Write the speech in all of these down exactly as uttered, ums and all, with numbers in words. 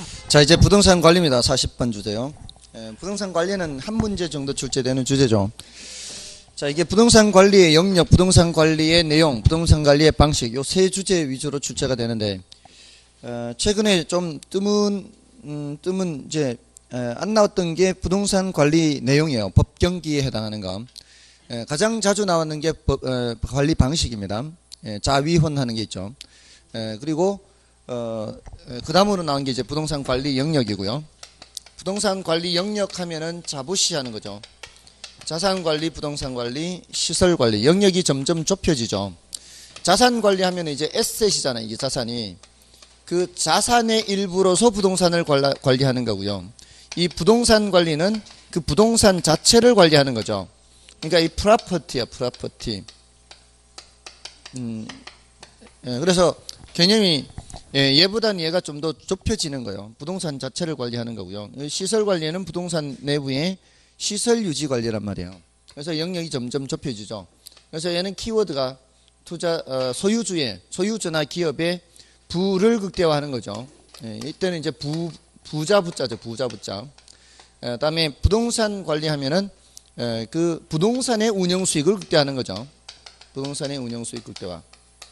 자, 이제 부동산 관리입니다. 사십 번 주제요. 예, 부동산 관리는 한 문제 정도 출제되는 주제죠. 자, 이게 부동산 관리의 영역, 부동산 관리의 내용, 부동산 관리의 방식, 요 세 주제 위주로 출제가 되는데, 어, 최근에 좀 뜸은, 음, 뜸은 이제, 에, 안 나왔던 게 부동산 관리 내용이에요. 법 경기에 해당하는 거. 에, 가장 자주 나왔는 게 법, 에, 관리 방식입니다. 에, 자위헌하는 게 있죠. 에, 그리고, 어, 그 다음으로 나온 게 이제 부동산 관리 영역이고요. 부동산 관리 영역 하면은 자부시 하는 거죠. 자산 관리, 부동산 관리, 시설 관리. 영역이 점점 좁혀지죠. 자산 관리 하면 이제 에셋이잖아요. 이게 자산이. 그 자산의 일부로서 부동산을 관리하는 거고요. 이 부동산 관리는 그 부동산 자체를 관리하는 거죠. 그러니까 이 프로퍼티야, 프로퍼티. 음, 예, 그래서 개념이 예, 얘보다는 얘가 좀 더 좁혀지는 거예요. 부동산 자체를 관리하는 거고요. 시설 관리는 부동산 내부의 시설 유지 관리란 말이에요. 그래서 영역이 점점 좁혀지죠. 그래서 얘는 키워드가 투자 어, 소유주의, 소유주나 기업의 부를 극대화하는 거죠. 예, 이때는 이제 부 부자 부자죠. 부자 부자. 예, 그다음에 부동산 관리하면은 예, 그 부동산의 운영 수익을 극대화하는 거죠. 부동산의 운영 수익 극대화.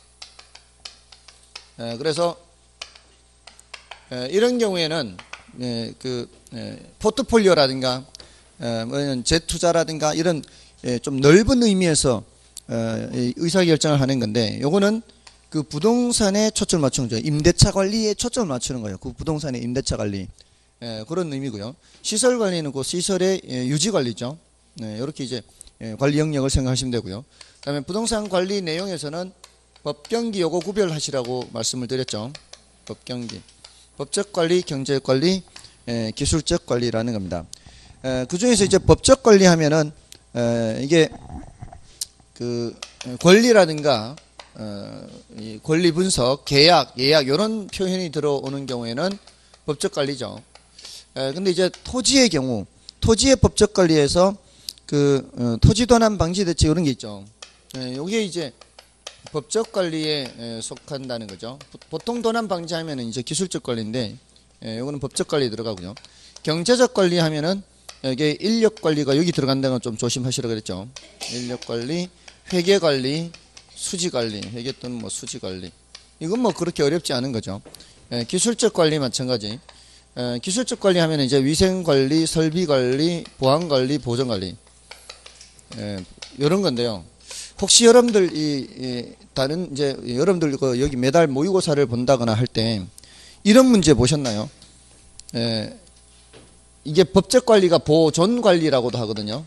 예, 그래서 예, 이런 경우에는 예, 그 예, 포트폴리오라든가 예, 뭐 재투자라든가 이런 예, 좀 넓은 의미에서 어, 의사결정을 하는 건데, 요거는 그 부동산에 초점을 맞추는 거죠. 임대차 관리에 초점을 맞추는 거예요. 그 부동산의 임대차 관리. 예, 그런 의미고요. 시설 관리는 그 시설의 예, 유지 관리죠. 네, 이렇게 이제 예, 관리 영역을 생각하시면 되고요. 그다음에 부동산 관리 내용에서는 법경기 요거 구별하시라고 말씀을 드렸죠. 법경기. 법적 관리, 경제적 관리, 에, 기술적 관리라는 겁니다. 에, 그 중에서 이제 법적 관리 하면은, 에, 이게, 그, 권리라든가, 어, 이 권리 분석, 계약, 예약, 이런 표현이 들어오는 경우에는 법적 관리죠. 에, 근데 이제 토지의 경우, 토지의 법적 관리에서 그, 어, 토지 도난 방지 대책 이런 게 있죠. 에, 요게 이제 법적 관리에 속한다는 거죠. 보통 도난 방지하면은 이제 기술적 관리인데, 예, 요거는 법적 관리에 들어가고요. 경제적 관리 하면은 여기 인력 관리가 여기 들어간다는 건 좀 조심하시라고 그랬죠. 인력 관리, 회계 관리, 수지 관리, 회계 또는 뭐 수지 관리. 이건 뭐 그렇게 어렵지 않은 거죠. 예, 기술적 관리 마찬가지. 예, 기술적 관리 하면은 이제 위생 관리, 설비 관리, 보안 관리, 보전 관리. 예, 이런 건데요. 혹시 여러분들 이, 이 다른 이제 여러분들 그 여기 매달 모의고사를 본다거나 할 때 이런 문제 보셨나요? 에, 이게 법적 관리가 보존 관리라고도 하거든요.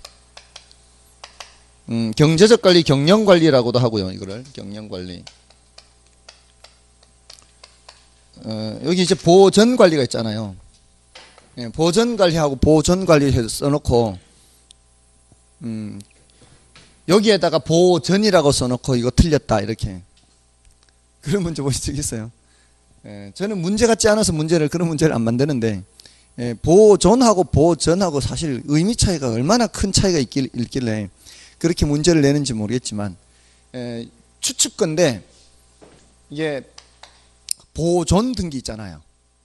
음, 경제적 관리, 경영 관리라고도 하고요. 이거를 경영 관리. 어, 여기 이제 보전 관리가 있잖아요. 예, 보전 관리하고 보존 관리 써놓고 음. 여기에다가 보전이라고 써놓고 이거 틀렸다 이렇게 그런 문제 보신 적 있어요? 예, 저는 문제 같지 않아서 문제를 그런 문제를 안 만드는데, 예, 보존하고 보전하고 사실 의미 차이가 얼마나 큰 차이가 있길, 있길래 그렇게 문제를 내는지 모르겠지만, 예, 추측건데 이게 보존 등기 있잖아요.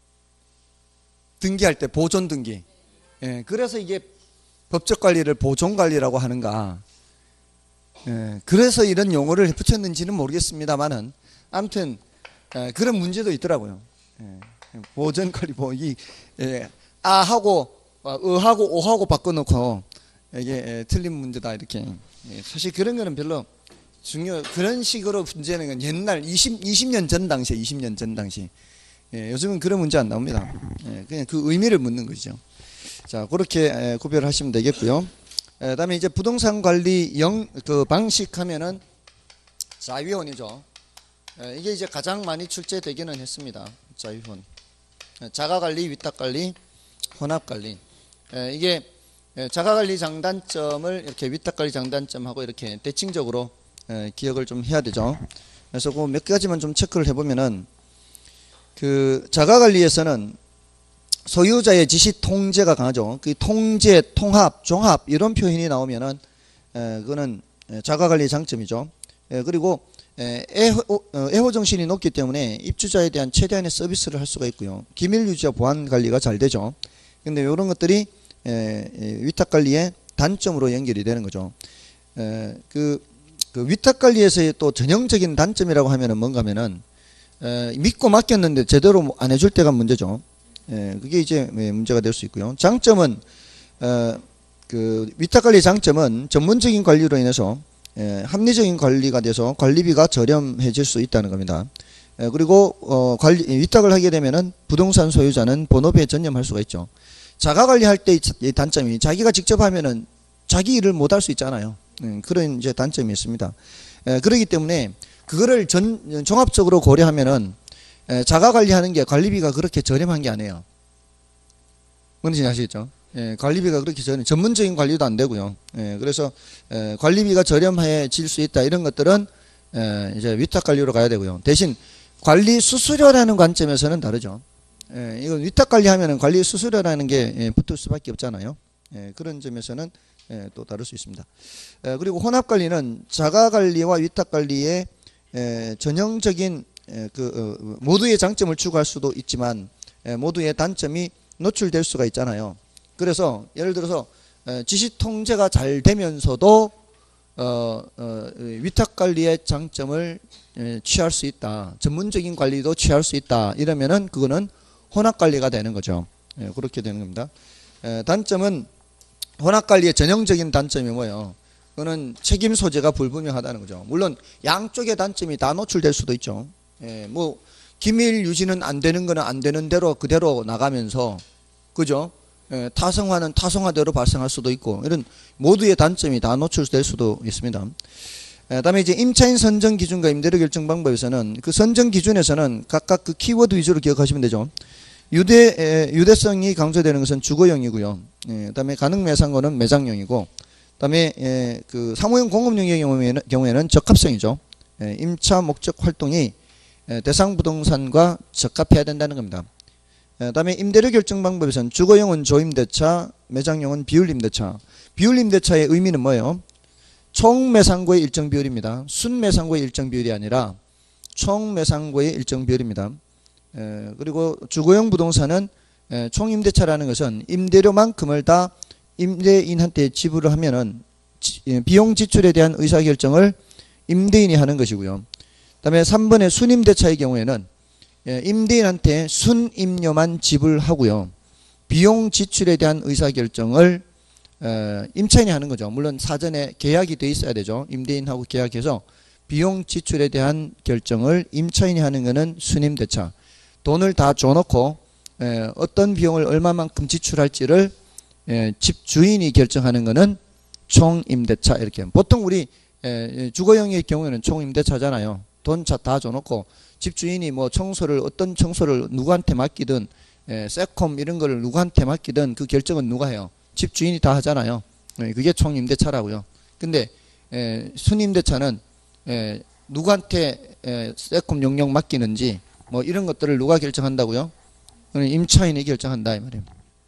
등기할 때 보존 등기. 예, 그래서 이게 법적 관리를 보존 관리라고 하는가. 예, 그래서 이런 용어를 붙였는지는 모르겠습니다만은 아무튼 예, 그런 문제도 있더라고요. 예, 보전 관리 뭐 이 예, 아하고 어하고 오하고 바꿔놓고 이게 예, 틀린 문제다 이렇게. 예, 사실 그런 거는 별로 중요 그런 식으로 문제는 건 옛날 이십, 이십 년 전 당시에 이십 년 전 당시. 예, 요즘은 그런 문제 안 나옵니다. 예, 그냥 그 의미를 묻는 거죠. 자, 그렇게 예, 구별하시면 되겠고요. 그 다음에 이제 부동산 관리 영, 그 방식 하면은 자위헌이죠. 에, 이게 이제 가장 많이 출제되기는 했습니다. 자위헌. 자가관리, 위탁관리, 혼합관리. 에, 이게 자가관리 장단점을 이렇게 위탁관리 장단점하고 이렇게 대칭적으로 에, 기억을 좀 해야 되죠. 그래서 그 몇 가지만 좀 체크를 해보면은 그 자가관리에서는 소유자의 지시 통제가 강하죠. 그 통제, 통합, 종합 이런 표현이 나오면은 에, 그거는 자가관리의 장점이죠. 에, 그리고 에, 애호, 어, 애호 정신이 높기 때문에 입주자에 대한 최대한의 서비스를 할 수가 있고요. 기밀 유지와 보안 관리가 잘 되죠. 근데 이런 것들이 에, 에, 위탁 관리의 단점으로 연결이 되는 거죠. 에, 그, 그 위탁 관리에서의 또 전형적인 단점이라고 하면은 뭔가 하면은 에, 믿고 맡겼는데 제대로 안 해줄 때가 문제죠. 에, 그게 이제 문제가 될 수 있고요. 장점은 어, 그 위탁 관리의 장점은 전문적인 관리로 인해서 에, 합리적인 관리가 돼서 관리비가 저렴해질 수 있다는 겁니다. 에, 그리고 어, 관리, 위탁을 하게 되면은 부동산 소유자는 본업에 전념할 수가 있죠. 자가 관리할 때의 단점이 자기가 직접 하면은 자기 일을 못 할 수 있잖아요. 음, 그런 이제 단점이 있습니다. 에, 그렇기 때문에 그거를 전, 종합적으로 고려하면은 에, 자가 관리하는 게 관리비가 그렇게 저렴한 게 아니에요. 뭔지 아시겠죠? 예, 관리비가 그렇게 저렴, 전문적인 관리도 안 되고요. 예, 그래서 에, 관리비가 저렴해질 수 있다 이런 것들은 에, 이제 위탁 관리로 가야 되고요. 대신 관리 수수료라는 관점에서는 다르죠. 예, 이건 위탁 관리하면은 관리 수수료라는 게 예, 붙을 수밖에 없잖아요. 예, 그런 점에서는 예, 또 다를 수 있습니다. 예, 그리고 혼합 관리는 자가 관리와 위탁 관리의 에, 전형적인 에, 그 어, 모두의 장점을 추구할 수도 있지만 에, 모두의 단점이 노출될 수가 있잖아요. 그래서 예를 들어서 지시 통제가 잘 되면서도 어, 어, 위탁 관리의 장점을 에, 취할 수 있다. 전문적인 관리도 취할 수 있다. 이러면은 그거는 혼합 관리가 되는 거죠. 예, 그렇게 되는 겁니다. 에, 단점은 혼합 관리의 전형적인 단점이 뭐예요? 그거는 책임 소재가 불분명하다는 거죠. 물론 양쪽의 단점이 다 노출될 수도 있죠. 예, 뭐 기밀 유지는 안 되는 거는 안 되는 대로 그대로 나가면서 그죠? 예, 타성화는 타성화대로 발생할 수도 있고 이런 모두의 단점이 다 노출될 수도 있습니다. 예, 다음에 이제 임차인 선정 기준과 임대료 결정 방법에서는 그 선정 기준에서는 각각 그 키워드 위주로 기억하시면 되죠. 유대 에, 유대성이 강조되는 것은 주거용이고요. 예, 그다음에 가능 매상권은 매장용이고, 그다음에 에, 그 사무용 공업용의 경우에는, 경우에는 적합성이죠. 예, 임차 목적 활동이 에, 대상 부동산과 적합해야 된다는 겁니다. 그 다음에 임대료 결정 방법에서는 주거용은 조임대차, 매장용은 비율임대차. 비율임대차의 의미는 뭐예요? 총매상고의 일정 비율입니다. 순매상고의 일정 비율이 아니라 총매상고의 일정 비율입니다. 에, 그리고 주거용 부동산은 에, 총임대차라는 것은 임대료만큼을 다 임대인한테 지불을 하면은 지, 예, 비용 지출에 대한 의사결정을 임대인이 하는 것이고요. 그 다음에 삼 번의 순임대차의 경우에는 예, 임대인한테 순임료만 지불하고요. 비용 지출에 대한 의사결정을 에, 임차인이 하는 거죠. 물론 사전에 계약이 돼 있어야 되죠. 임대인하고 계약해서 비용 지출에 대한 결정을 임차인이 하는 것은 순임대차. 돈을 다 줘놓고 에, 어떤 비용을 얼마만큼 지출할지를 에, 집주인이 결정하는 것은 총임대차. 이렇게 보통 우리 에, 주거용의 경우에는 총임대차잖아요. 돈 다 줘놓고 집주인이 뭐 청소를 어떤 청소를 누구한테 맡기든 에, 세콤 이런 거를 누구한테 맡기든 그 결정은 누가 해요? 집주인이 다 하잖아요. 에, 그게 총임대차라고요. 근데 에, 순임대차는 에, 누구한테 에, 세콤 용역 맡기는지 뭐 이런 것들을 누가 결정한다고요? 임차인이 결정한다 이 말이에요.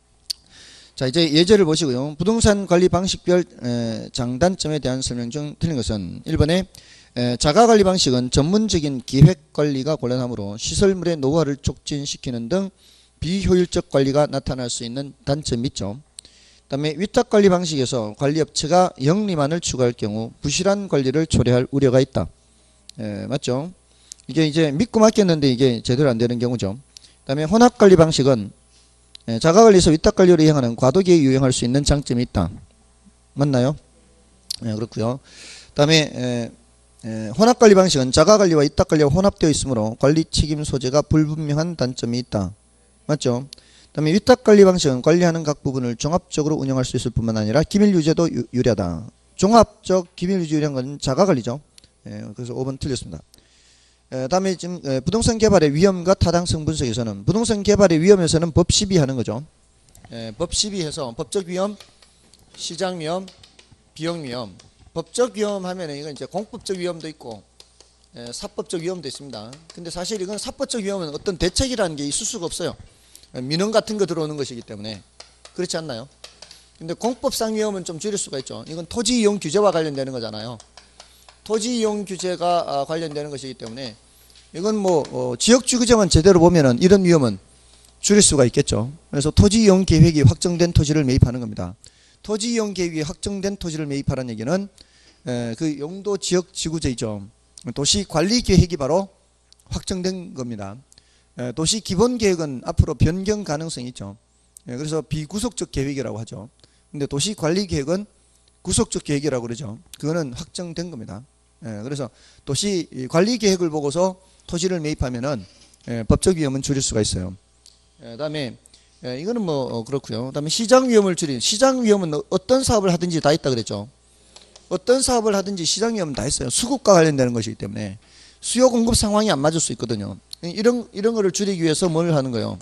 자, 이제 예제를 보시고요. 부동산 관리 방식별 에, 장단점에 대한 설명 중 틀린 것은 일 번에 에, 자가관리 방식은 전문적인 기획관리가 곤란하므로 시설물의 노후화를 촉진시키는 등 비효율적 관리가 나타날 수 있는 단점이 있죠. 그 다음에 위탁관리 방식에서 관리업체가 영리만을 추구할 경우 부실한 관리를 초래할 우려가 있다. 에, 맞죠? 이게 이제 믿고 맡겼는데 이게 제대로 안 되는 경우죠. 그 다음에 혼합관리 방식은 에, 자가관리에서 위탁관리를 이행하는 과도기에 유용할 수 있는 장점이 있다. 맞나요? 네, 그렇고요. 그 다음에 에, 에, 혼합관리 방식은 자가관리와 위탁관리가 혼합되어 있으므로 관리 책임 소재가 불분명한 단점이 있다. 맞죠? 그 다음에 위탁관리 방식은 관리하는 각 부분을 종합적으로 운영할 수 있을 뿐만 아니라 기밀 유지에도 유, 유리하다. 종합적 기밀 유지 유리한 건 자가관리죠. 에, 그래서 오 번 틀렸습니다. 에, 다음에 지금 에, 부동산 개발의 위험과 타당성 분석에서는 부동산 개발의 위험에서는 법 시비하는 거죠. 에, 법 시비해서 법적 위험, 시장 위험, 비용 위험. 법적 위험 하면은 이건 이제 공법적 위험도 있고 에, 사법적 위험도 있습니다. 근데 사실 이건 사법적 위험은 어떤 대책이라는 게 있을 수가 없어요. 민원 같은 거 들어오는 것이기 때문에. 그렇지 않나요? 근데 공법상 위험은 좀 줄일 수가 있죠. 이건 토지 이용 규제와 관련되는 거잖아요. 토지 이용 규제가 관련되는 것이기 때문에 이건 뭐 어, 지역주 규제만 제대로 보면은 이런 위험은 줄일 수가 있겠죠. 그래서 토지 이용 계획이 확정된 토지를 매입하는 겁니다. 토지 이용 계획이 확정된 토지를 매입하라는 얘기는 에, 그 용도 지역 지구제이죠. 도시 관리 계획이 바로 확정된 겁니다. 에, 도시 기본 계획은 앞으로 변경 가능성이 있죠. 에, 그래서 비구속적 계획이라고 하죠. 근데 도시 관리 계획은 구속적 계획이라고 그러죠. 그거는 확정된 겁니다. 에, 그래서 도시 관리 계획을 보고서 토지를 매입하면은 에, 법적 위험은 줄일 수가 있어요. 에, 그다음에 에, 이거는 뭐 어, 그렇고요. 그다음에 시장 위험을 줄인 시장 위험은 어떤 사업을 하든지 다 있다 그랬죠. 어떤 사업을 하든지 시장 위험은 다 있어요. 수급과 관련되는 것이기 때문에 수요 공급 상황이 안 맞을 수 있거든요. 이런 이런 거를 줄이기 위해서 뭘 하는 거예요?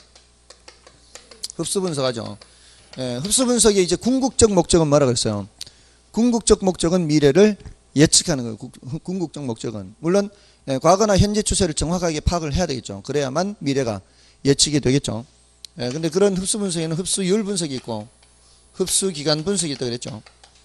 흡수 분석하죠. 에, 흡수 분석의 이제 궁극적 목적은 뭐라고 했어요? 궁극적 목적은 미래를 예측하는 거예요. 구, 궁극적 목적은 물론 에, 과거나 현재 추세를 정확하게 파악을 해야 되겠죠. 그래야만 미래가 예측이 되겠죠. 예, 근데 그런 흡수 분석에는 흡수율 분석이 있고 흡수 기간 분석이 있다고 그랬죠.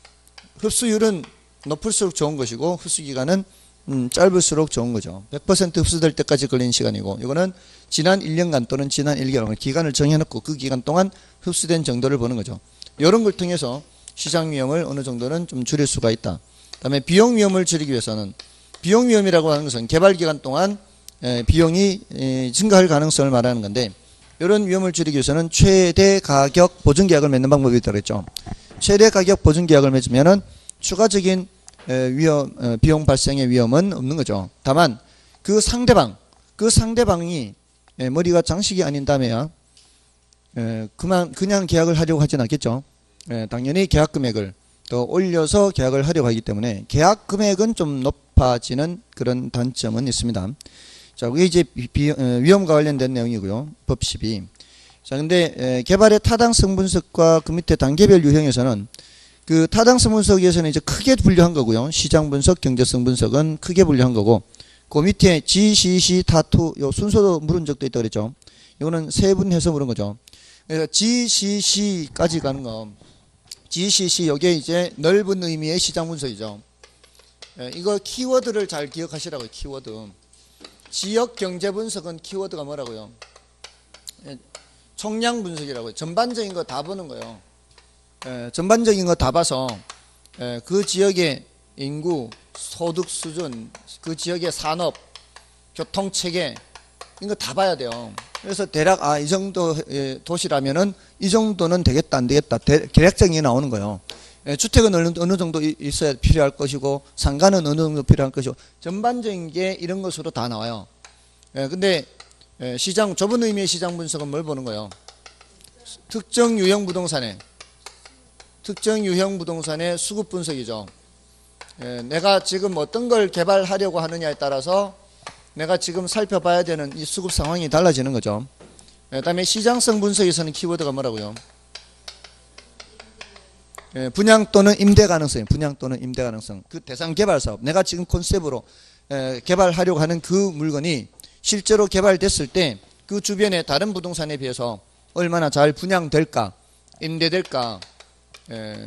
흡수율은 높을수록 좋은 것이고 흡수 기간은 음, 짧을수록 좋은 거죠. 백 퍼센트 흡수될 때까지 걸리는 시간이고 이거는 지난 일 년간 또는 지난 일 개월 기간을 정해놓고 그 기간 동안 흡수된 정도를 보는 거죠. 이런 걸 통해서 시장 위험을 어느 정도는 좀 줄일 수가 있다. 그다음에 비용 위험을 줄이기 위해서는 비용 위험이라고 하는 것은 개발 기간 동안 에, 비용이 에, 증가할 가능성을 말하는 건데 이런 위험을 줄이기 위해서는 최대 가격 보증 계약을 맺는 방법이 있다고 했죠. 최대 가격 보증 계약을 맺으면은 추가적인 에, 위험 에, 비용 발생의 위험은 없는 거죠. 다만 그 상대방 그 상대방이 에, 머리가 장식이 아닌 다음에야 에, 그만 그냥 계약을 하려고 하진 않겠죠. 에, 당연히 계약 금액을 더 올려서 계약을 하려고 하기 때문에 계약 금액은 좀 높아지는 그런 단점은 있습니다. 자, 그게 이제 비, 비, 위험과 관련된 내용이고요. 법 십이. 자, 근데 에, 개발의 타당성 분석과 그 밑에 단계별 유형에서는 그 타당성 분석에서는 이제 크게 분류한 거고요. 시장 분석, 경제성 분석은 크게 분류한 거고, 그 밑에 지, 시, 시, 타투 요 순서도 물은 적도 있다고 그랬죠. 이거는 세분해서 물은 거죠. 그래서 지, 시, 시까지 가는 거, 지, 시, 시 요게 이제 넓은 의미의 시장 분석이죠. 에, 이거 키워드를 잘 기억하시라고요. 키워드. 지역 경제 분석은 키워드가 뭐라고요? 총량 분석이라고요. 전반적인 거 다 보는 거예요. 에, 전반적인 거 다 봐서 에, 그 지역의 인구, 소득 수준, 그 지역의 산업, 교통 체계 이런 거 다 봐야 돼요. 그래서 대략 아, 이 정도 도시라면은 이 정도는 되겠다 안 되겠다 대, 계략적인 게 나오는 거예요. 에, 주택은 어느, 어느 정도 있어야 필요할 것이고 상가는 어느 정도 필요할 것이고 전반적인 게 이런 것으로 다 나와요. 에, 근데 에, 시장 좁은 의미의 시장 분석은 뭘 보는 거예요? 특정 유형 부동산의 특정 유형 부동산의 수급 분석이죠. 에, 내가 지금 어떤 걸 개발하려고 하느냐에 따라서 내가 지금 살펴봐야 되는 이 수급 상황이 달라지는 거죠. 에, 그다음에 시장성 분석에서는 키워드가 뭐라고요? 예, 분양 또는 임대 가능성, 분양 또는 임대 가능성. 그 대상 개발 사업, 내가 지금 컨셉으로 에, 개발하려고 하는 그 물건이 실제로 개발됐을 때 그 주변의 다른 부동산에 비해서 얼마나 잘 분양될까, 임대될까, 에,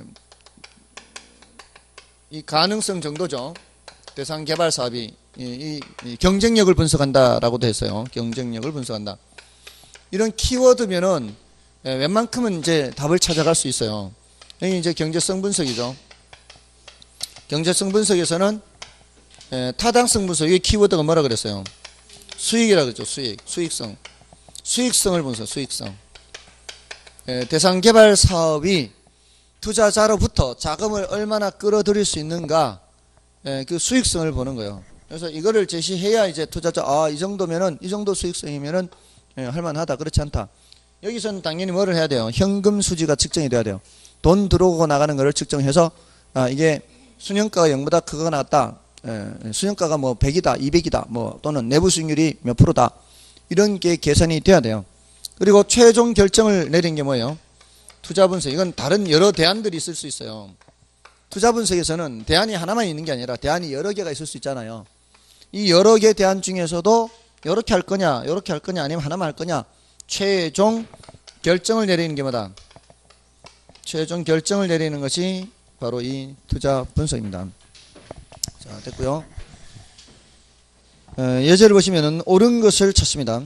이 가능성 정도죠. 대상 개발 사업이 이, 이, 이 경쟁력을 분석한다라고도 했어요. 경쟁력을 분석한다. 이런 키워드면은 에, 웬만큼은 이제 답을 찾아갈 수 있어요. 여기 이제 경제성 분석이죠. 경제성 분석에서는 에, 타당성 분석, 이 키워드가 뭐라 그랬어요? 수익이라 그랬죠. 수익, 수익성. 수익성을 분석, 수익성. 에, 대상 개발 사업이 투자자로부터 자금을 얼마나 끌어들일 수 있는가, 에, 그 수익성을 보는 거예요. 그래서 이거를 제시해야 이제 투자자, 아, 이 정도면은, 이 정도 수익성이면은 에, 할만하다, 그렇지 않다. 여기서는 당연히 뭐를 해야 돼요? 현금 수지가 측정이 돼야 돼요. 돈 들어오고 나가는 거를 측정해서 아, 이게 순현가가 영보다 크거나 같다. 에, 순현가가 뭐 백이다, 이백이다, 뭐 또는 내부 수익률이 몇 프로다. 이런 게 계산이 돼야 돼요. 그리고 최종 결정을 내린 게 뭐예요? 투자 분석. 이건 다른 여러 대안들이 있을 수 있어요. 투자 분석에서는 대안이 하나만 있는 게 아니라 대안이 여러 개가 있을 수 있잖아요. 이 여러 개 대안 중에서도 이렇게 할 거냐, 이렇게 할 거냐, 아니면 하나만 할 거냐. 최종 결정을 내리는 게 뭐다? 최종 결정을 내리는 것이 바로 이 투자 분석입니다. 자, 됐고요. 에, 예제를 보시면은 옳은 것을 찾습니다.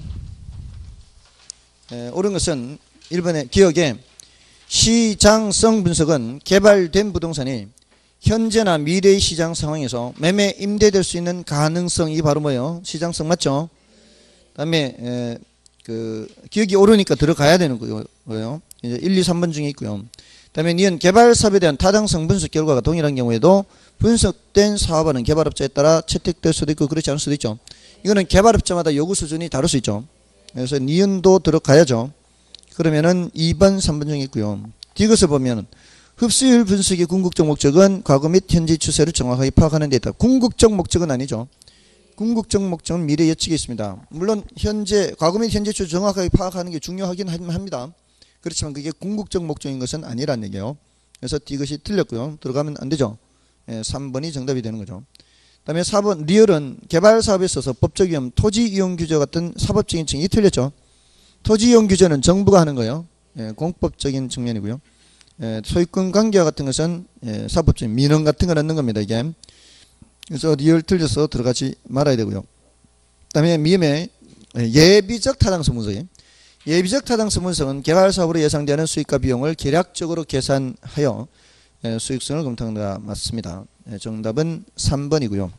에, 옳은 것은 일 번에 기억에 시장성 분석은 개발된 부동산이 현재나 미래의 시장 상황에서 매매 임대될 수 있는 가능성이 바로 뭐예요? 시장성 맞죠? 그다음에 에, 그 기억이 옳으니까 들어가야 되는 거예요. 이제 일, 이, 삼 번 중에 있고요. 그다음에 니은 개발 사업에 대한 타당성 분석 결과가 동일한 경우에도 분석된 사업은 개발업자에 따라 채택될 수도 있고 그렇지 않을 수도 있죠. 이거는 개발업자마다 요구 수준이 다를 수 있죠. 그래서 니은도 들어가야죠. 그러면은 이 번, 삼 번 중에 있고요. 디귿을 보면 흡수율 분석의 궁극적 목적은 과거 및 현재 추세를 정확하게 파악하는 데 있다. 궁극적 목적은 아니죠. 궁극적 목적은 미래 예측에 있습니다. 물론 현재 과거 및 현재 추세 정확하게 파악하는 게 중요하긴 합니다. 그렇지만 그게 궁극적 목적인 것은 아니란 얘기예요. 그래서 디귿이 틀렸고요. 들어가면 안 되죠. 예, 삼 번이 정답이 되는 거죠. 그 다음에 사 번 리얼은 개발 사업에 있어서 법적 위험, 토지 이용 규제 같은 사법적인 측면이 틀렸죠. 토지 이용 규제는 정부가 하는 거예요. 예, 공법적인 측면이고요. 예, 소유권 관계와 같은 것은 예, 사법적인 민원 같은 걸 넣는 겁니다. 이게. 그래서 리얼 틀려서 들어가지 말아야 되고요. 그 다음에 미음의 예비적 타당성 분석이 예비적 타당성 분석은 개발 사업으로 예상되는 수익과 비용을 계략적으로 계산하여 예, 수익성을 검토한다. 맞습니다. 예, 정답은 삼 번이고요.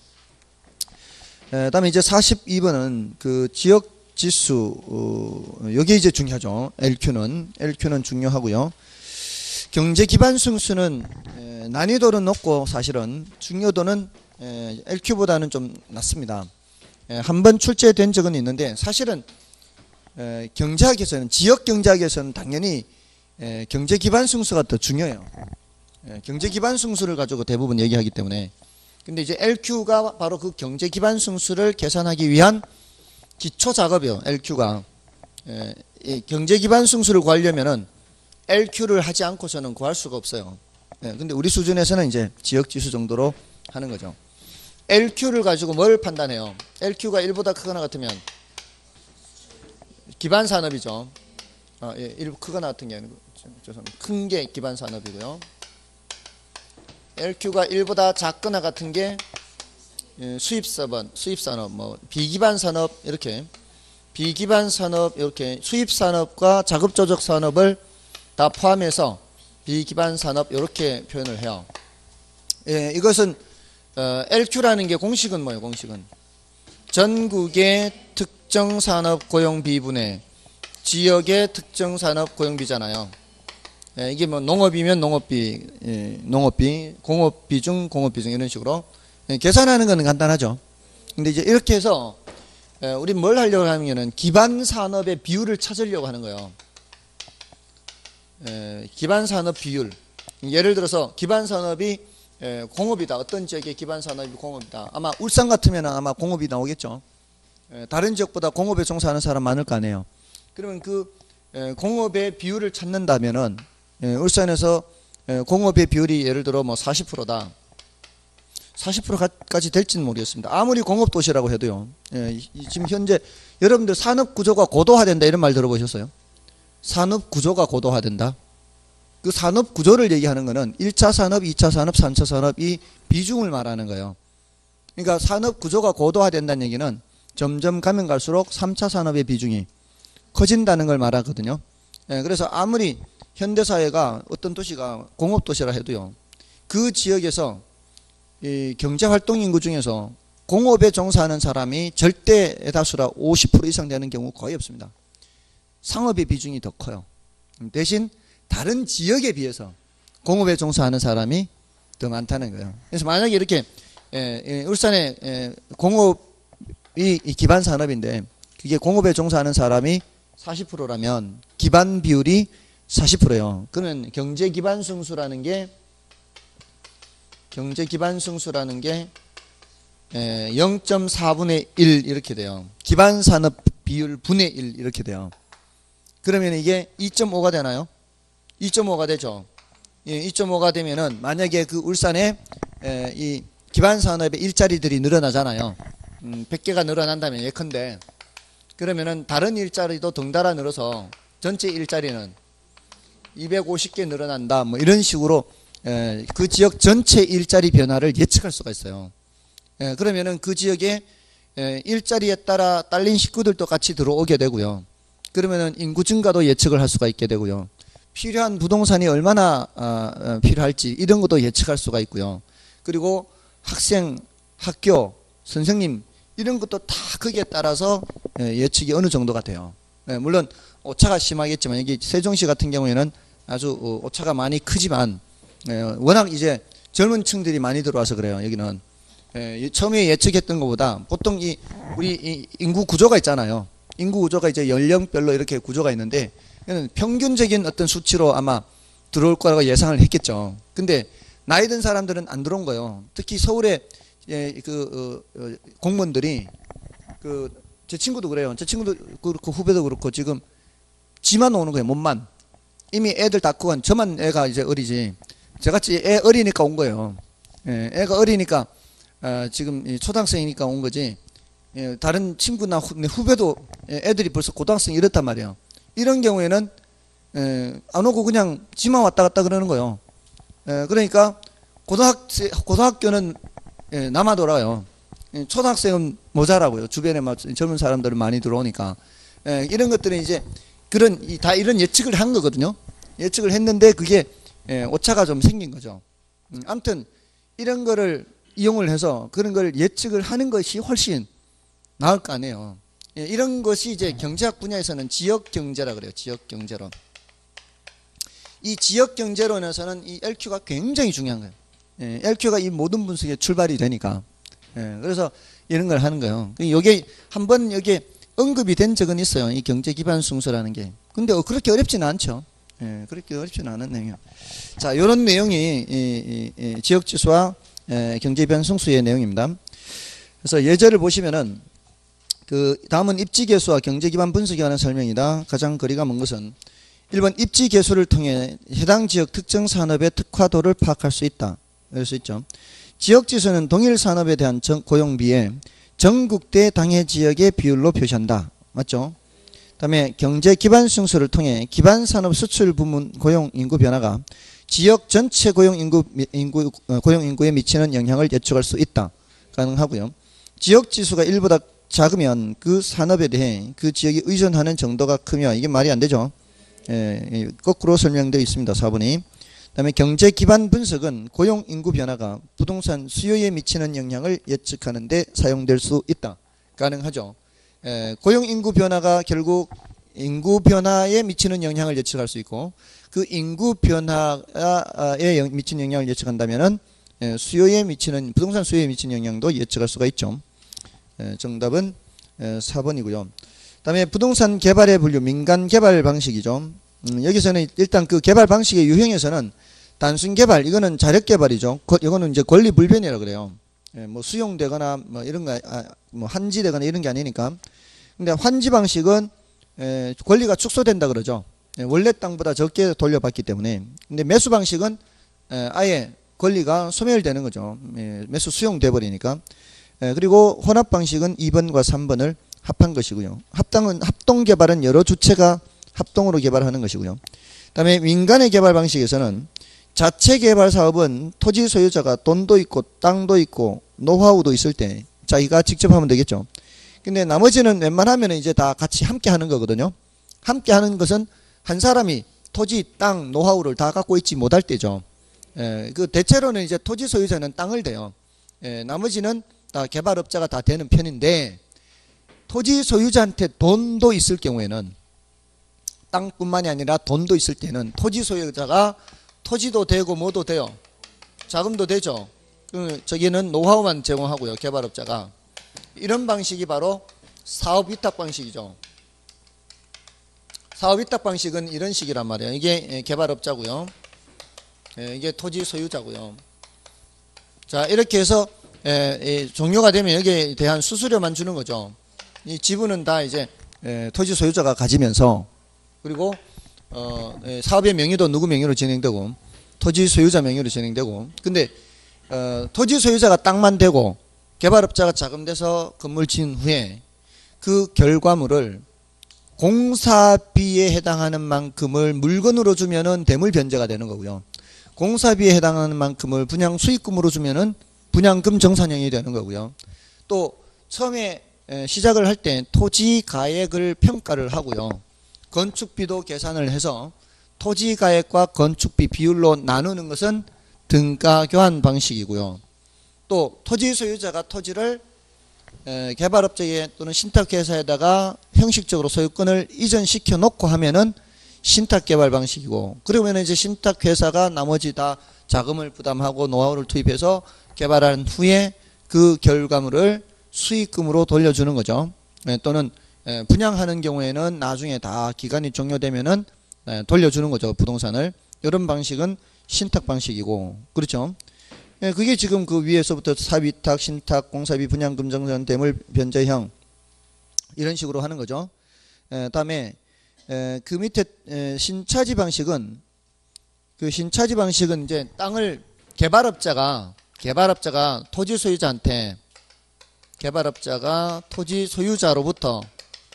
예, 다음에 이제 사십이 번은 그 지역 지수, 어, 여기 이제 중요하죠. 엘큐는 엘큐는 중요하고요. 경제 기반 승수는 에, 난이도는 높고 사실은 중요도는 에, 엘큐보다는 좀 낮습니다. 한 번 출제된 적은 있는데 사실은 에, 경제학에서는 지역 경제학에서는 당연히 에, 경제 기반 승수가 더 중요해요. 에, 경제 기반 승수를 가지고 대부분 얘기하기 때문에. 근데 이제 엘큐가 바로 그 경제 기반 승수를 계산하기 위한 기초 작업이요. 엘큐가 에, 이 경제 기반 승수를 구하려면은 엘큐를 하지 않고서는 구할 수가 없어요. 예, 근데 우리 수준에서는 이제 지역 지수 정도로 하는 거죠. 엘큐를 가지고 뭘 판단해요? 엘큐가 일보다 크거나 같으면 기반 산업이죠. 아, 예, 일 크거나 같은 게 아니고 큰 게 기반 산업이고요. 엘큐가 일보다 작거나 같은 게 예, 수입 사번, 수입 산업, 뭐 비기반 산업 이렇게 비기반 산업 이렇게 수입 산업과 자급 조적 산업을 다 포함해서 비기반 산업 이렇게 표현을 해요. 예, 이것은 어, 엘큐라는 게 공식은 뭐예요? 공식은 전국의 특정 산업 고용 비분의 지역의 특정 산업 고용 비잖아요. 예, 이게 뭐 농업이면 농업비, 예, 농업비, 공업 비중, 공업 비중 이런 식으로 예, 계산하는 거는 간단하죠. 근데 이제 이렇게 해서 예, 우리 뭘 하려고 하면은 기반 산업의 비율을 찾으려고 하는 거예요. 에, 기반산업 비율. 예를 들어서 기반산업이 에, 공업이다. 어떤 지역의 기반산업이 공업이다. 아마 울산 같으면 아마 공업이 나오겠죠. 에, 다른 지역보다 공업에 종사하는 사람 많을 거 아니에요. 그러면 그 에, 공업의 비율을 찾는다면은 에, 울산에서 에, 공업의 비율이 예를 들어 뭐 사십 퍼센트다. 사십 퍼센트까지 될지는 모르겠습니다. 아무리 공업도시라고 해도요. 에, 이, 지금 현재 여러분들 산업구조가 고도화된다 이런 말 들어보셨어요? 산업구조가 고도화된다. 그 산업구조를 얘기하는 거는 일 차 산업, 이 차 산업, 삼 차 산업 이 비중을 말하는 거예요. 그러니까 산업구조가 고도화된다는 얘기는 점점 가면 갈수록 삼 차 산업의 비중이 커진다는 걸 말하거든요. 예, 그래서 아무리 현대사회가 어떤 도시가 공업도시라 해도요. 그 지역에서 이 경제활동 인구 중에서 공업에 종사하는 사람이 절대 다수라 오십 퍼센트 이상 되는 경우 거의 없습니다. 상업의 비중이 더 커요. 대신 다른 지역에 비해서 공업에 종사하는 사람이 더 많다는 거예요. 그래서 만약에 이렇게 에, 에, 울산에 에, 공업이 기반 산업인데 그게 공업에 종사하는 사람이 사십 퍼센트라면 기반 비율이 사십 퍼센트예요. 그러면 경제 기반 승수라는 게 경제 기반 승수라는 게 에, 영 점 사분의 일 이렇게 돼요. 기반 산업 비율 분의 일 이렇게 돼요. 그러면 이게 이 점 오가 되나요? 이 점 오가 되죠. 예, 이 점 오가 되면은 만약에 그 울산에 에, 이 기반 산업의 일자리들이 늘어나잖아요. 음, 백 개가 늘어난다면 예컨대 그러면은 다른 일자리도 덩달아 늘어서 전체 일자리는 이백오십 개 늘어난다. 뭐 이런 식으로 에, 그 지역 전체 일자리 변화를 예측할 수가 있어요. 예, 그러면은 그 지역에 예, 일자리에 따라 딸린 식구들도 같이 들어오게 되고요. 그러면은 인구 증가도 예측을 할 수가 있게 되고요. 필요한 부동산이 얼마나 아, 어, 필요할지 이런 것도 예측할 수가 있고요. 그리고 학생, 학교, 선생님 이런 것도 다 거기에 따라서 예, 예측이 어느 정도가 돼요. 예, 물론 오차가 심하겠지만 여기 세종시 같은 경우에는 아주 어, 오차가 많이 크지만 예, 워낙 이제 젊은 층들이 많이 들어와서 그래요. 여기는 예, 처음에 예측했던 것보다 보통 이 우리 이 인구 구조가 있잖아요. 인구 구조가 이제 연령별로 이렇게 구조가 있는데 평균적인 어떤 수치로 아마 들어올 거라고 예상을 했겠죠. 근데 나이 든 사람들은 안 들어온 거예요. 특히 서울에 예, 그 어, 어, 공무원들이 그 제 친구도 그래요. 제 친구도 그렇고 후배도 그렇고 지금 지만 오는 거예요. 몸만. 이미 애들 다 크고 저만 애가 이제 어리지. 저같이 애 어리니까 온 거예요. 예, 애가 어리니까 어, 지금 초등학생이니까 온 거지. 예, 다른 친구나 후, 후배도 애들이 벌써 고등학생 이렇단 말이에요. 이런 경우에는 예, 안 오고 그냥 지만 왔다 갔다 그러는 거예요. 예, 그러니까 고등학생, 고등학교는 예, 남아 돌아요. 예, 초등학생은 모자라고요. 주변에 막 젊은 사람들은 많이 들어오니까. 예, 이런 것들은 이제 그런 다 이런 예측을 한 거거든요. 예측을 했는데 그게 예, 오차가 좀 생긴 거죠. 음, 아무튼 이런 거를 이용을 해서 그런 걸 예측을 하는 것이 훨씬 나을 거 아니에요. 예, 이런 것이 이제 경제학 분야에서는 지역 경제라 그래요. 지역 경제론. 이 지역 경제론에서는 이 엘큐가 굉장히 중요한 거예요. 예, 엘큐가 이 모든 분석의 출발이 되니까. 예, 그래서 이런 걸 하는 거예요. 이게 한번 여기에 언급이 된 적은 있어요. 이 경제 기반 순서라는 게. 근데 그렇게 어렵지는 않죠. 예, 그렇게 어렵지는 않은 내용이에요. 자, 요런 내용이 이, 이, 이 지역 지수와 예, 경제 기반 순서의 내용입니다. 그래서 예제를 보시면은 그 다음은 입지 개수와 경제 기반 분석에 관한 설명이다. 가장 거리가 먼 것은 일 번 입지 개수를 통해 해당 지역 특정 산업의 특화도를 파악할 수 있다. 이럴 수 있죠. 지역 지수는 동일 산업에 대한 고용비에 전국대 당해 지역의 비율로 표시한다. 맞죠? 그다음에 경제 기반 순서를 통해 기반 산업 수출 부문 고용 인구 변화가 지역 전체 고용 인구, 인구 고용 인구에 미치는 영향을 예측할 수 있다. 가능하고요. 지역 지수가 일보다 작으면 그 산업에 대해 그 지역이 의존하는 정도가 크며 이게 말이 안 되죠. 예, 거꾸로 설명되어 있습니다. 사 번이. 그다음에 경제 기반 분석은 고용 인구 변화가 부동산 수요에 미치는 영향을 예측하는 데 사용될 수 있다. 가능하죠. 에, 고용 인구 변화가 결국 인구 변화에 미치는 영향을 예측할 수 있고 그 인구 변화에 미치는 영향을 예측한다면은 에, 수요에 미치는 부동산 수요에 미치는 영향도 예측할 수가 있죠. 에, 정답은 에, 사 번이고요. 그다음에 부동산 개발의 분류 민간 개발 방식이죠. 음, 여기서는 일단 그 개발 방식의 유형에서는 단순 개발 이거는 자력 개발이죠. 거, 이거는 이제 권리 불변이라 그래요. 예, 뭐 수용되거나 뭐 이런 거 아, 뭐 한지되거나 이런 게 아니니까. 근데 환지 방식은 에, 권리가 축소된다 그러죠. 예, 원래 땅보다 적게 돌려받기 때문에. 근데 매수 방식은 에, 아예 권리가 소멸되는 거죠. 예, 매수 수용돼 버리니까. 예, 그리고 혼합 방식은 이 번과 삼 번을 합한 것이고요. 합당은 합동 개발은 여러 주체가 합동으로 개발하는 것이고요. 그다음에 민간의 개발 방식에서는 자체 개발 사업은 토지 소유자가 돈도 있고 땅도 있고 노하우도 있을 때 자기가 직접 하면 되겠죠. 근데 나머지는 웬만하면 이제 다 같이 함께 하는 거거든요. 함께 하는 것은 한 사람이 토지, 땅, 노하우를 다 갖고 있지 못할 때죠. 에, 그 대체로는 이제 토지 소유자는 땅을 대요. 에, 나머지는 다 개발업자가 다 되는 편인데 토지 소유자한테 돈도 있을 경우에는 땅뿐만이 아니라 돈도 있을 때는 토지 소유자가 토지도 되고 뭐도 돼요. 자금도 되죠. 그 저기는 노하우만 제공하고요. 개발업자가. 이런 방식이 바로 사업위탁 방식이죠. 사업위탁 방식은 이런 식이란 말이에요. 이게 개발업자고요. 이게 토지 소유자고요. 자, 이렇게 해서 종료가 되면 여기에 대한 수수료만 주는 거죠. 이 지분은 다 이제 토지 소유자가 가지면서 그리고 어, 사업의 명의도 누구 명의로 진행되고 토지 소유자 명의로 진행되고 근데 어, 토지 소유자가 땅만 되고 개발업자가 자금돼서 건물 지은 후에 그 결과물을 공사비에 해당하는 만큼을 물건으로 주면은 대물 변제가 되는 거고요. 공사비에 해당하는 만큼을 분양 수익금으로 주면은 분양금 정산형이 되는 거고요. 또 처음에 시작을 할 때 토지 가액을 평가를 하고요. 건축비도 계산을 해서 토지 가액과 건축비 비율로 나누는 것은 등가 교환 방식이고요. 또 토지 소유자가 토지를 개발업체에 또는 신탁회사에다가 형식적으로 소유권을 이전시켜 놓고 하면은 신탁개발 방식이고, 그러면 이제 신탁회사가 나머지 다 자금을 부담하고 노하우를 투입해서 개발한 후에 그 결과물을 수익금으로 돌려주는 거죠. 또는 분양하는 경우에는 나중에 다 기간이 종료되면은 돌려주는 거죠, 부동산을. 이런 방식은 신탁 방식이고, 그렇죠. 그게 지금 그 위에서부터 사위탁, 신탁, 공사비, 분양금 정산, 대물 변제형 이런 식으로 하는 거죠. 다음에 그 밑에 신차지 방식은, 그 신차지 방식은 이제 땅을 개발업자가 개발업자가 토지 소유자한테 개발업자가 토지 소유자로부터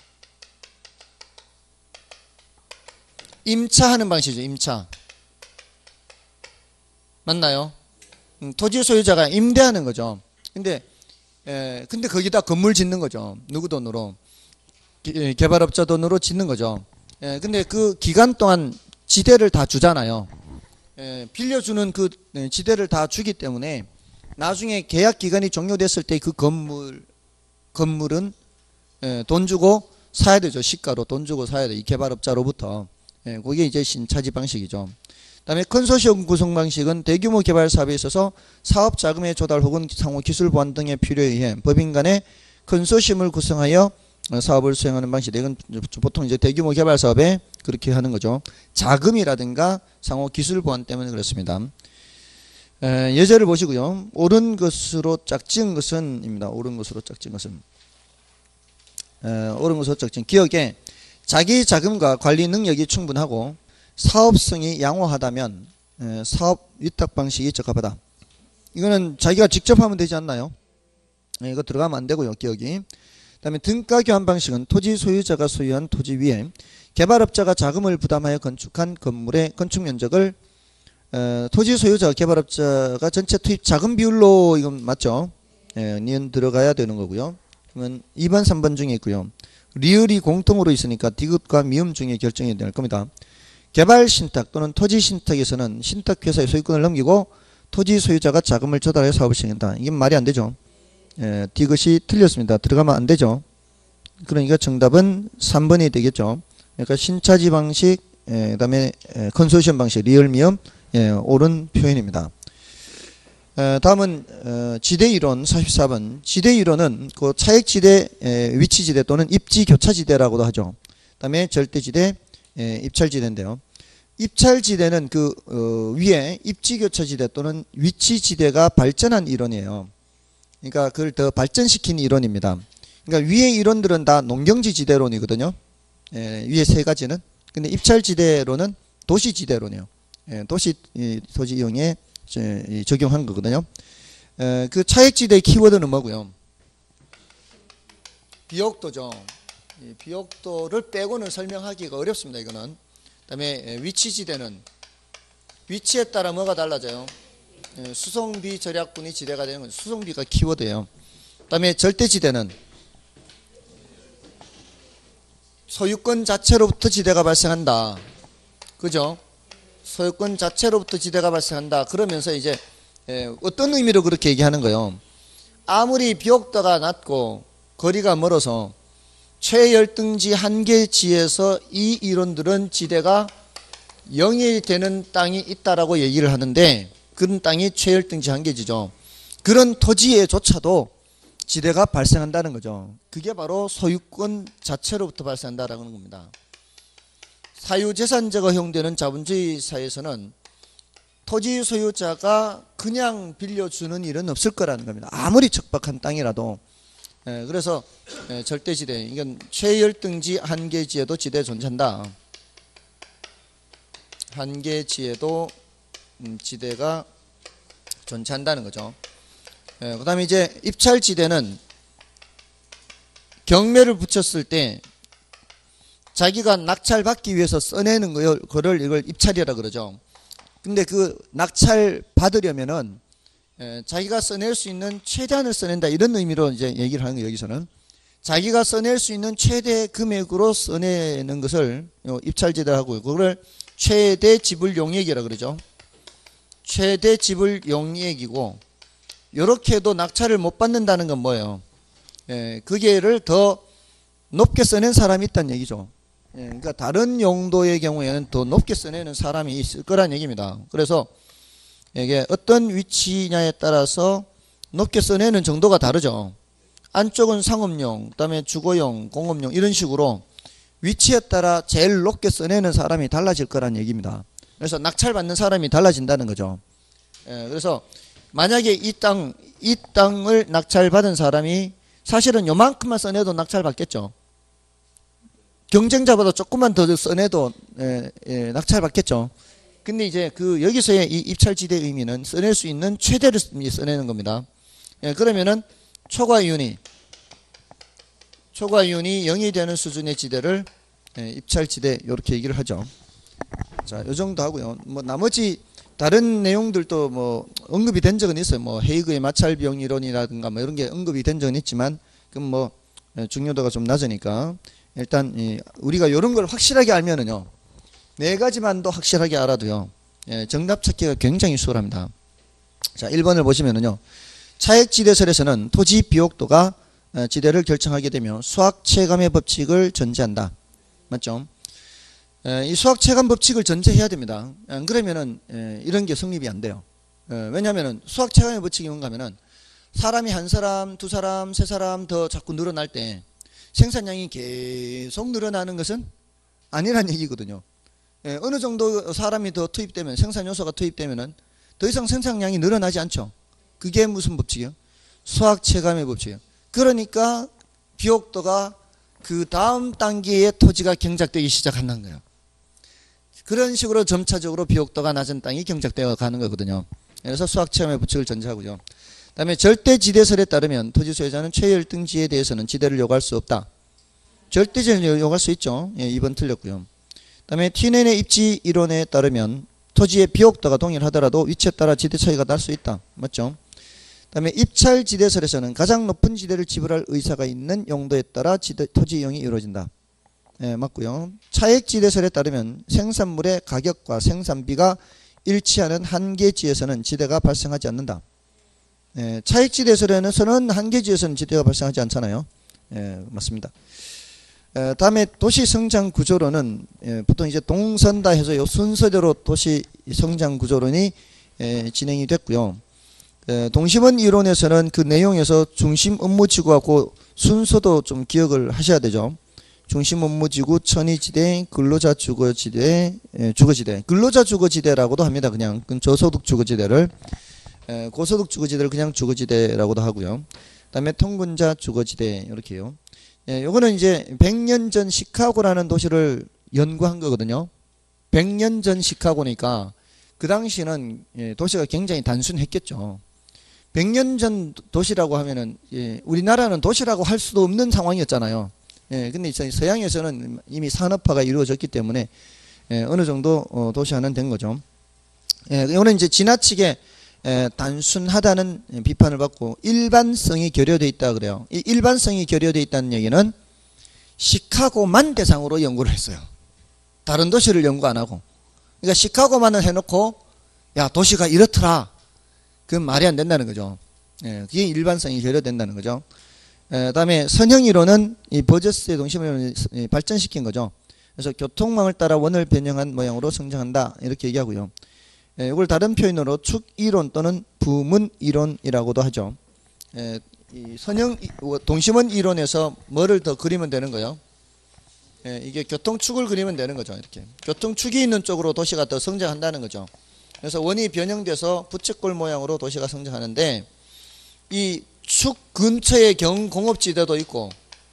임차하는 방식이죠. 임차. 맞나요? 음, 토지 소유자가 임대하는 거죠. 근데 에, 근데 거기다 건물 짓는 거죠. 누구 돈으로? 기, 개발업자 돈으로 짓는 거죠. 에, 근데 그 기간 동안 지대를 다 주잖아요. 에, 빌려주는 그 지대를 다 주기 때문에 나중에 계약 기간이 종료됐을 때 그 건물 건물은 에, 돈 주고 사야 되죠. 시가로 돈 주고 사야 돼. 이 개발업자로부터. 예, 그게 이제 신차지 방식이죠. 다음에 컨소시엄 구성 방식은 대규모 개발 사업에 있어서 사업 자금의 조달 혹은 상호 기술 보완 등의 필요에 의해 법인 간의 컨소시엄을 구성하여 사업을 수행하는 방식. 이건 보통 이제 대규모 개발 사업에 그렇게 하는 거죠. 자금이라든가 상호 기술 보완 때문에 그렇습니다. 에, 예제를 보시고요. 옳은 것으로 짝지은 것은입니다. 옳은 것으로 짝지은 것은 에, 옳은 것으로 짝지은 기억에 자기 자금과 관리 능력이 충분하고 사업성이 양호하다면 에, 사업 위탁 방식이 적합하다. 이거는 자기가 직접 하면 되지 않나요? 에, 이거 들어가면 안 되고요. 기억이. 그 다음에 등가 교환 방식은 토지 소유자가 소유한 토지 위에 개발업자가 자금을 부담하여 건축한 건물의 건축 면적을 에, 토지 소유자가 개발업자가 전체 투입 자금 비율로, 이건 맞죠? 예, 니은 들어가야 되는 거고요. 그러면 이 번, 삼 번 중에 있고요. 리을이 공통으로 있으니까 디귿과 미음 중에 결정이 될 겁니다. 개발 신탁 또는 토지 신탁에서는 신탁회사의 소유권을 넘기고 토지 소유자가 자금을 조달해 사업을 시행한다. 이게 말이 안 되죠. 예, 디귿이 틀렸습니다. 들어가면 안 되죠. 그러니까 정답은 삼 번이 되겠죠. 그러니까 신차지 방식, 예, 그 다음에 컨소시엄 방식, 리을 미음, 예, 옳은 표현입니다. 에, 다음은 어, 지대이론 사십사 번. 지대이론은 그 차액지대, 에, 위치지대 또는 입지교차지대라고도 하죠. 그 다음에 절대지대, 에, 입찰지대인데요. 입찰지대는 그 어, 위에 입지교차지대 또는 위치지대가 발전한 이론이에요. 그러니까 그걸 더 발전시킨 이론입니다. 그러니까 위에 이론들은 다 농경지지대론이거든요. 에, 위에 세 가지는. 근데 입찰지대론은 도시지대론이에요. 에, 도시 이, 토지 이용에 적용한 거거든요. 에, 그 차액지대의 키워드는 뭐고요? 비옥도죠. 비옥도를 빼고는 설명하기가 어렵습니다. 이거는. 그 다음에 위치지대는 위치에 따라 뭐가 달라져요? 에, 수송비 절약분이 지대가 되는 건 수송비가 키워드예요. 그 다음에 절대지대는 소유권 자체로부터 지대가 발생한다. 그죠? 소유권 자체로부터 지대가 발생한다. 그러면서 이제 어떤 의미로 그렇게 얘기하는 거예요? 아무리 비옥도가 낮고 거리가 멀어서 최열등지 한계지에서 이 이론들은 지대가 영이 되는 땅이 있다라고 얘기를 하는데, 그런 땅이 최열등지 한계지죠. 그런 토지에조차도 지대가 발생한다는 거죠. 그게 바로 소유권 자체로부터 발생한다라는 겁니다. 사유재산제가 허용되는 자본주의 사회에서는 토지 소유자가 그냥 빌려주는 일은 없을 거라는 겁니다. 아무리 척박한 땅이라도. 예, 그래서 예, 절대지대, 이건 최열등지 한계지에도 지대 존재한다. 한계지에도 음, 지대가 존재한다는 거죠. 예, 그 다음에 이제 입찰지대는 경매를 붙였을 때 자기가 낙찰받기 위해서 써내는 거를 이걸 입찰이라 그러죠. 근데 그 낙찰 받으려면은 에, 자기가 써낼 수 있는 최대한을 써낸다 이런 의미로 이제 얘기를 하는 거예요. 여기서는 자기가 써낼 수 있는 최대 금액으로 써내는 것을 입찰지대를 하고요. 그걸 최대 지불 용액이라 그러죠. 최대 지불 용액이고 이렇게도 낙찰을 못 받는다는 건 뭐예요? 예, 그게를 더 높게 써낸 사람이 있다는 얘기죠. 예, 그러니까 다른 용도의 경우에는 더 높게 써내는 사람이 있을 거란 얘기입니다. 그래서 이게 어떤 위치냐에 따라서 높게 써내는 정도가 다르죠. 안쪽은 상업용, 그다음에 주거용, 공업용 이런 식으로 위치에 따라 제일 높게 써내는 사람이 달라질 거란 얘기입니다. 그래서 낙찰받는 사람이 달라진다는 거죠. 예, 그래서 만약에 이 땅, 이 땅을 낙찰받은 사람이 사실은 요만큼만 써내도 낙찰받겠죠. 경쟁자보다 조금만 더 써내도 예, 예, 낙찰받겠죠. 근데 이제 그 여기서의 이 입찰지대의 의미는 써낼 수 있는 최대를 써내는 겁니다. 예, 그러면은 초과이윤이 초과이윤이 영이 되는 수준의 지대를 예, 입찰지대 이렇게 얘기를 하죠. 자, 요 정도 하고요. 뭐 나머지 다른 내용들도 뭐 언급이 된 적은 있어요. 뭐 헤이그의 마찰 비용 이론이라든가 뭐 이런 게 언급이 된 적은 있지만 그럼 뭐 중요도가 좀 낮으니까 일단 이 우리가 이런 걸 확실하게 알면은요 네 가지만도 확실하게 알아도요 예, 정답 찾기가 굉장히 수월합니다. 자, 일 번을 보시면은요 차액지대설에서는 토지 비옥도가 지대를 결정하게 되면 수학체감의 법칙을 전제한다. 맞죠? 이 수학체감 법칙을 전제해야 됩니다. 안 그러면은 이런 게 성립이 안 돼요. 왜냐하면은 수학체감의 법칙이 뭔가 하면은 사람이 한 사람, 두 사람, 세 사람 더 자꾸 늘어날 때 생산량이 계속 늘어나는 것은 아니란 얘기거든요. 어느 정도 사람이 더 투입되면 생산 요소가 투입되면은 더 이상 생산량이 늘어나지 않죠. 그게 무슨 법칙이에요? 수학체감의 법칙이에요. 그러니까 비옥도가 그 다음 단계의 토지가 경작되기 시작한다는 거예요. 그런 식으로 점차적으로 비옥도가 낮은 땅이 경작되어 가는 거거든요. 그래서 수학체감의 법칙을 전제하고요. 그 다음에 절대지대설에 따르면 토지 소유자는 최열등지에 대해서는 지대를 요구할 수 없다. 절대지대를 요구할 수 있죠. 예, 이 번 틀렸고요. 그 다음에 티넨의 입지 이론에 따르면 토지의 비옥도가 동일하더라도 위치에 따라 지대 차이가 날 수 있다. 맞죠? 그 다음에 입찰지대설에서는 가장 높은 지대를 지불할 의사가 있는 용도에 따라 지대, 토지 이용이 이루어진다. 예, 맞고요. 차액지대설에 따르면 생산물의 가격과 생산비가 일치하는 한계지에서는 지대가 발생하지 않는다. 예, 차액지대설에서는 한계지에서는 지대가 발생하지 않잖아요. 예, 맞습니다. 에, 다음에 도시 성장 구조론은 예, 보통 이제 동선다 해서 요 순서대로 도시 성장 구조론이 예, 진행이 됐고요. 에, 동심원 이론에서는 그 내용에서 중심 업무지구하고 순서도 좀 기억을 하셔야 되죠. 중심 업무지구, 천의지대, 근로자 주거지대, 에, 주거지대. 근로자 주거지대라고도 합니다. 그냥 저소득 주거지대를 에, 고소득 주거지대를 그냥 주거지대라고도 하고요. 그다음에 통근자 주거지대 이렇게요. 예, 요거는 이제 백 년 전 시카고라는 도시를 연구한 거거든요. 백 년 전 시카고니까 그 당시는 예, 도시가 굉장히 단순했겠죠. 백 년 전 도시라고 하면은 예, 우리나라는 도시라고 할 수도 없는 상황이었잖아요. 예, 근데 서양에서는 이미 산업화가 이루어졌기 때문에 예, 어느 정도 어, 도시화는 된 거죠. 예, 이거는 이제 지나치게 에, 단순하다는 비판을 받고 일반성이 결여되어 있다 그래요. 이 일반성이 결여되어 있다는 얘기는 시카고만 대상으로 연구를 했어요. 다른 도시를 연구 안 하고. 그러니까 시카고만을 해놓고 야 도시가 이렇더라. 그건 말이 안 된다는 거죠. 예, 그게 일반성이 결여된다는 거죠. 에, 다음에 선형이론은 이 버저스의 동심을 발전시킨 거죠. 그래서 교통망을 따라 원을 변형한 모양으로 성장한다 이렇게 얘기하고요. 예, 이걸 다른 표현으로 축이론 또는 부문이론이라고도 하죠. 예, 이 선형 동심원 이론에서 뭐를 더 그리면 되는 거예요? 예, 이게 교통축을 그리면 되는 거죠. 이렇게 교통축이 있는 쪽으로 도시가 더 성장한다는 거죠. 그래서 원이 변형돼서 부채꼴 모양으로 도시가 성장하는데 이 축 근처에 경공업지대도 있고,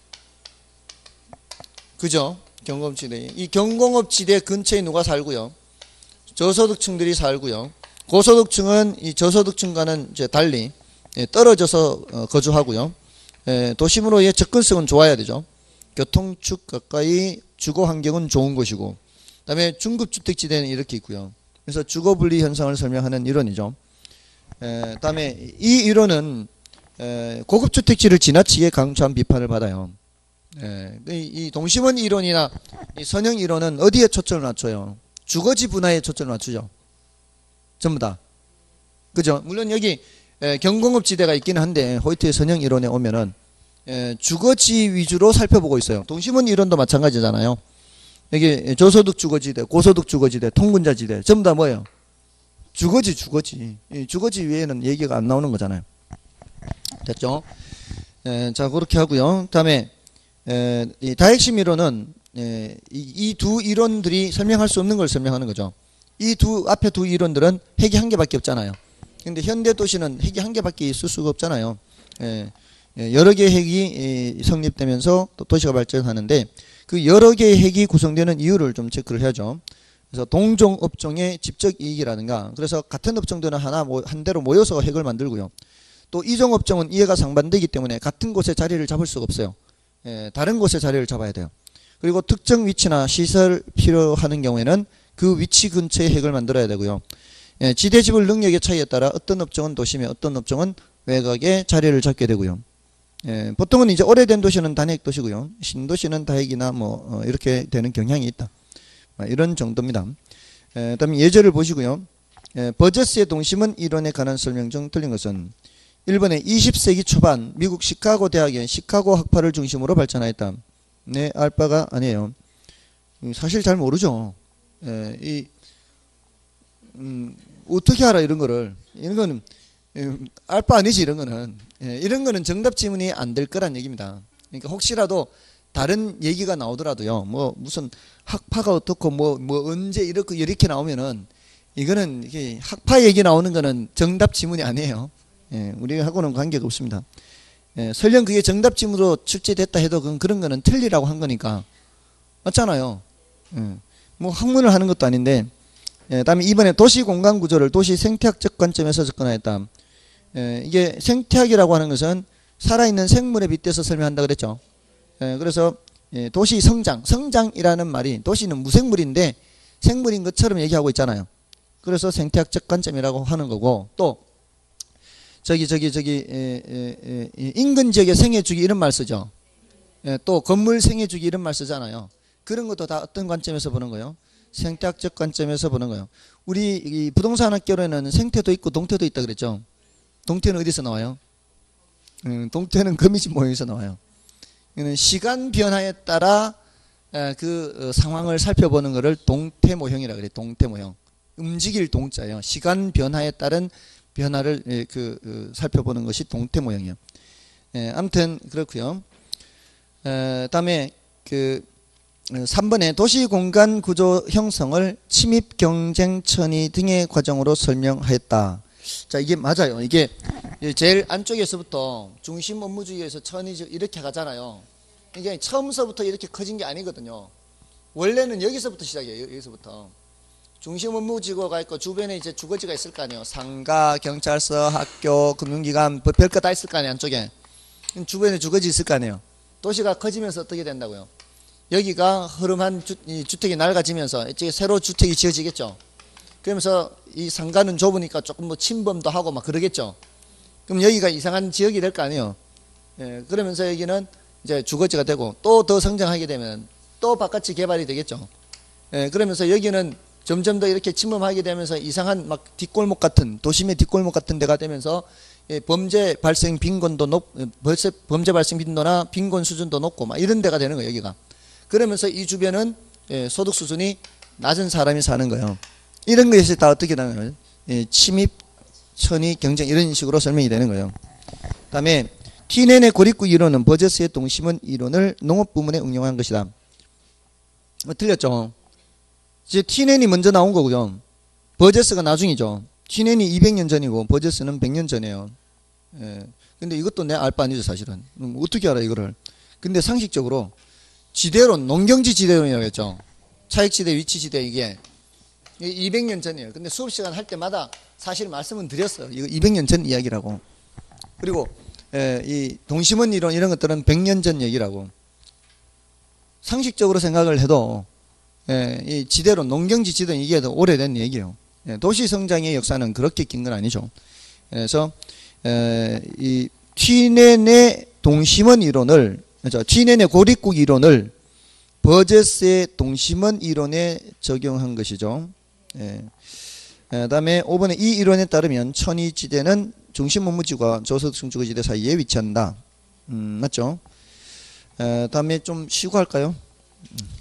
그죠? 경공업지대. 이 경공업지대 근처에 누가 살고요? 저소득층들이 살고요. 고소득층은 이 저소득층과는 이제 달리 떨어져서 거주하고요. 도심으로의 접근성은 좋아야 되죠. 교통축 가까이 주거 환경은 좋은 것이고, 그다음에 중급주택지대는 이렇게 있고요. 그래서 주거분리 현상을 설명하는 이론이죠. 에, 다음에 이 이론은 에, 고급 주택지를 지나치게 강조한 비판을 받아요. 에, 이, 이 동심원 이론이나 이 선형 이론은 어디에 초점을 맞춰요? 주거지 분화에 초점을 맞추죠. 전부 다. 그죠? 물론 여기 에, 경공업지대가 있기는 한데 호이트의 선형 이론에 오면은 에, 주거지 위주로 살펴보고 있어요. 동심원 이론도 마찬가지잖아요. 여기 저소득 주거지대, 고소득 주거지대, 통근자지대 전부 다 뭐예요? 주거지 주거지. 이 주거지 외에는 얘기가 안 나오는 거잖아요. 됐죠? 에, 자 그렇게 하고요. 다음에 에, 이 다핵심 이론은 이 두 이론들이 설명할 수 없는 걸 설명하는 거죠. 이 두 앞에 두 이론들은 핵이 한 개밖에 없잖아요. 근데 현대 도시는 핵이 한 개밖에 있을 수가 없잖아요. 에, 여러 개의 핵이 성립되면서 또 도시가 발전하는데 그 여러 개의 핵이 구성되는 이유를 좀 체크를 해야죠. 그래서 동종 업종의 직접 이익이라든가, 그래서 같은 업종들은 하나 한 대로 모여서 핵을 만들고요. 또 이종 업종은 이해가 상반되기 때문에 같은 곳에 자리를 잡을 수가 없어요. 예, 다른 곳에 자리를 잡아야 돼요. 그리고 특정 위치나 시설 필요하는 경우에는 그 위치 근처에 핵을 만들어야 되고요. 예, 지대지불 능력의 차이에 따라 어떤 업종은 도심에, 어떤 업종은 외곽에 자리를 잡게 되고요. 예, 보통은 이제 오래된 도시는 단핵 도시고요. 신도시는 다핵이나 뭐 어, 이렇게 되는 경향이 있다. 이런 정도입니다. 에, 다음에 예제를 보시고요. 에, 버제스의 동심원 이론에 관한 설명 중 틀린 것은 일 번에 이십 세기 초반 미국 시카고 대학의 시카고 학파를 중심으로 발전하였다. 네, 알 바가 아니에요. 사실 잘 모르죠. 에, 이, 음, 어떻게 알아 이런 거를. 이런 거는 알 바 아니지 이런 거는. 에, 이런 거는 정답 지문이 안 될 거란 얘기입니다. 그러니까 혹시라도 다른 얘기가 나오더라도요. 뭐 무슨 학파가 어떻고 뭐 뭐 언제 이렇게 이렇게 나오면은 이거는 이게 학파 얘기 나오는 거는 정답 지문이 아니에요. 예, 우리하고는 관계가 없습니다. 예, 설령 그게 정답 지문으로 출제됐다 해도 그건 그런 거는 틀리라고 한 거니까 맞잖아요. 예, 뭐 학문을 하는 것도 아닌데. 예, 다음에 이번에 도시 공간 구조를 도시 생태학적 관점에서 접근하였다. 예, 이게 생태학이라고 하는 것은 살아있는 생물에 빗대서 설명한다 그랬죠. 예, 그래서 예, 도시 성장, 성장이라는 말이 도시는 무생물인데 생물인 것처럼 얘기하고 있잖아요. 그래서 생태학적 관점이라고 하는 거고, 또 저기 저기 저기 에, 에, 에, 인근 지역의 생애주기 이런 말 쓰죠. 예, 또 건물 생애주기 이런 말 쓰잖아요. 그런 것도 다 어떤 관점에서 보는 거예요? 생태학적 관점에서 보는 거예요. 우리 이 부동산 학교에는 생태도 있고 동태도 있다 그랬죠. 동태는 어디서 나와요? 음, 동태는 거미집 모형에서 나와요. 시간 변화에 따라 그 상황을 살펴보는 것을 동태 모형이라 그래요. 동태 모형. 움직일 동자예요. 시간 변화에 따른 변화를 그 살펴보는 것이 동태 모형이에요. 아무튼 그렇고요. 다음에 그 삼 번에 도시 공간 구조 형성을 침입 경쟁 천위 등의 과정으로 설명하였다. 자, 이게 맞아요. 이게 제일 안쪽에서부터 중심 업무주의에서 천위적 이렇게 가잖아요. 이게 처음서부터 이렇게 커진 게 아니거든요. 원래는 여기서부터 시작이에요. 여기서부터. 중심 업무지구가 있고 주변에 이제 주거지가 있을 거 아니에요. 상가, 경찰서, 학교, 금융기관, 별거 다 있을 거 아니에요. 안쪽에. 주변에 주거지 있을 거 아니에요. 도시가 커지면서 어떻게 된다고요? 여기가 흐름한 주, 이 주택이 낡아지면서 이쪽에 새로 주택이 지어지겠죠. 그러면서 이 상가는 좁으니까 조금 뭐 침범도 하고 막 그러겠죠. 그럼 여기가 이상한 지역이 될 거 아니에요. 예, 그러면서 여기는 이제 주거지가 되고 또 더 성장하게 되면 또 바깥이 개발이 되겠죠. 예, 그러면서 여기는 점점 더 이렇게 침범하게 되면서 이상한 막 뒷골목 같은 도심의 뒷골목 같은 데가 되면서 예, 범죄 발생 빈곤도 높, 벌써 범죄 발생 빈도나 빈곤 수준도 높고 막 이런 데가 되는 거예요. 여기가. 그러면서 이 주변은 예, 소득 수준이 낮은 사람이 사는 거예요. 이런 것이 다 어떻게 되냐면 예, 침입, 천위, 경쟁 이런 식으로 설명이 되는 거예요. 그 다음에 티넨의 고립구 이론은 버제스의 동심원 이론을 농업 부문에 응용한 것이다. 뭐 틀렸죠. 이제 티넨이 먼저 나온 거고요. 버제스가 나중이죠. 티넨이 이백 년 전이고 버제스는 백 년 전이에요. 예. 근데 이것도 내 알 바 아니죠 사실은. 음, 어떻게 알아 이거를. 근데 상식적으로 지대론, 농경지 지대론이라고 했죠. 차익지대, 위치지대 이게 이백 년 전이에요. 근데 수업시간 할 때마다 사실 말씀은 드렸어요. 이거 이백 년 전 이야기라고. 그리고 에, 이 동심원 이론 이런 것들은 백 년 전 얘기라고. 상식적으로 생각을 해도 에, 이 지대론, 농경지 지대론 이게 더 오래된 얘기예요. 에, 도시 성장의 역사는 그렇게 긴 건 아니죠. 그래서 에, 이 튀넨의 동심원 이론을 그렇죠? 튀넨의 고립국 이론을 버제스의 동심원 이론에 적용한 것이죠. 예. 그다음에 오 번에 이 이론에 따르면 천이지대는 중심 업무지구와 저소득층주거지대 사이에 위치한다. 음, 맞죠? 에, 다음에 좀 쉬고 할까요? 음.